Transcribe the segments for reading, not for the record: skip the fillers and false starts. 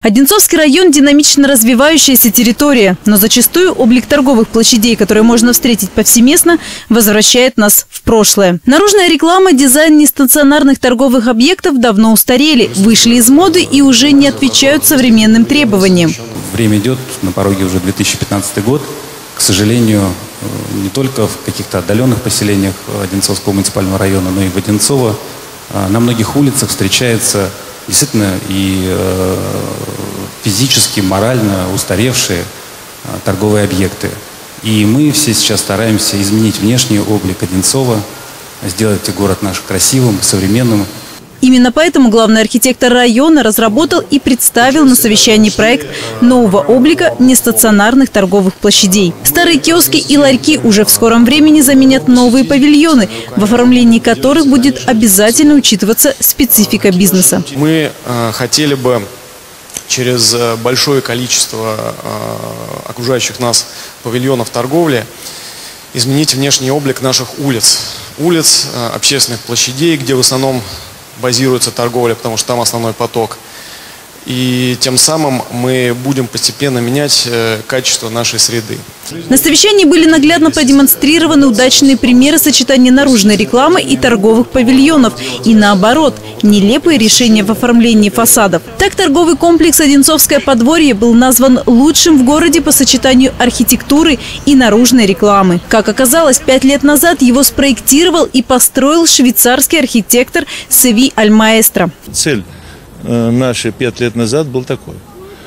Одинцовский район – динамично развивающаяся территория, но зачастую облик торговых площадей, которые можно встретить повсеместно, возвращает нас в прошлое. Наружная реклама, дизайн нестационарных торговых объектов давно устарели, вышли из моды и уже не отвечают современным требованиям. Время идет, на пороге уже 2015 год. К сожалению, не только в каких-то отдаленных поселениях Одинцовского муниципального района, но и в Одинцово на многих улицах встречаются действительно и физически, морально устаревшие торговые объекты. И мы все сейчас стараемся изменить внешний облик Одинцова, сделать город наш красивым, современным. Именно поэтому главный архитектор района разработал и представил на совещании проект нового облика нестационарных торговых площадей. Старые киоски и ларьки уже в скором времени заменят новые павильоны, в оформлении которых будет обязательно учитываться специфика бизнеса. Мы хотели бы через большое количество окружающих нас павильонов торговли изменить внешний облик наших улиц, общественных площадей, где в основном базируется торговля, потому что там основной поток. И тем самым мы будем постепенно менять качество нашей среды. На совещании были наглядно продемонстрированы удачные примеры сочетания наружной рекламы и торговых павильонов. И наоборот, нелепые решения в оформлении фасадов. Так торговый комплекс «Одинцовское подворье» был назван лучшим в городе по сочетанию архитектуры и наружной рекламы. Как оказалось, 5 лет назад его спроектировал и построил швейцарский архитектор Севи Аль-Маэстро. Цель наши 5 лет назад был такой,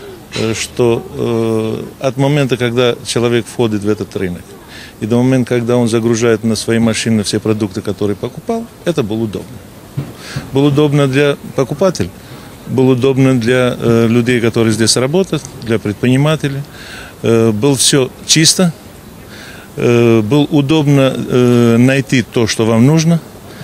что от момента, когда человек входит в этот рынок, и до момента, когда он загружает на свои машины все продукты, которые покупал, это было удобно. Было удобно для покупателей, было удобно для людей, которые здесь работают, для предпринимателей. Было все чисто, было удобно найти то, что вам нужно.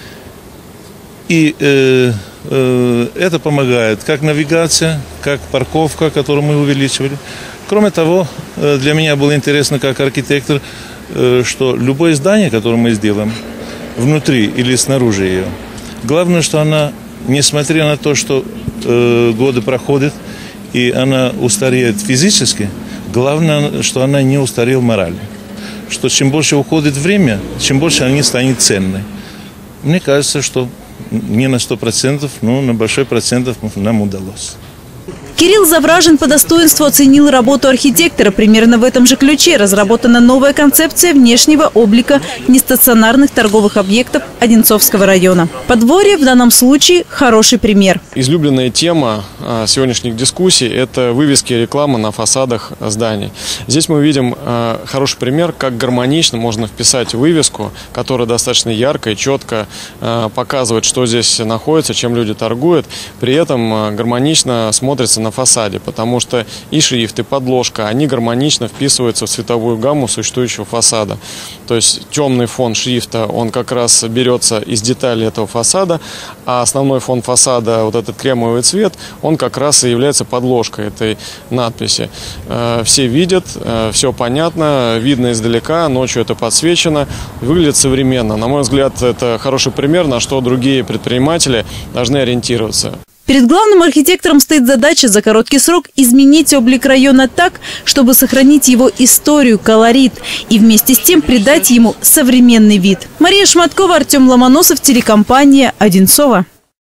И это помогает как навигация, как парковка, которую мы увеличивали. Кроме того, для меня было интересно как архитектор, что любое здание, которое мы сделаем, внутри или снаружи ее, главное, что она, несмотря на то, что годы проходят и она устареет физически, главное, что она не устарела морально. Что чем больше уходит время, чем больше она станет ценной. Мне кажется, что не на 100%, но на большой процент нам удалось. Кирилл Завражин по достоинству оценил работу архитектора. Примерно в этом же ключе разработана новая концепция внешнего облика нестационарных торговых объектов Одинцовского района. Подворье в данном случае хороший пример. Излюбленная тема сегодняшних дискуссий – это вывески и реклама на фасадах зданий. Здесь мы видим хороший пример, как гармонично можно вписать вывеску, которая достаточно ярко и четко показывает, что здесь находится, чем люди торгуют. При этом гармонично смотрится на фасаде, потому что и шрифт, и подложка, они гармонично вписываются в цветовую гамму существующего фасада. То есть темный фон шрифта, он как раз берется из деталей этого фасада, а основной фон фасада, вот этот кремовый цвет, он как раз и является подложкой этой надписи. Все видят, все понятно, видно издалека, ночью это подсвечено, выглядит современно. На мой взгляд, это хороший пример, на что другие предприниматели должны ориентироваться. Перед главным архитектором стоит задача за короткий срок изменить облик района так, чтобы сохранить его историю, колорит и вместе с тем придать ему современный вид. Мария Шматкова, Артем Ломоносов, телекомпания «Одинцово».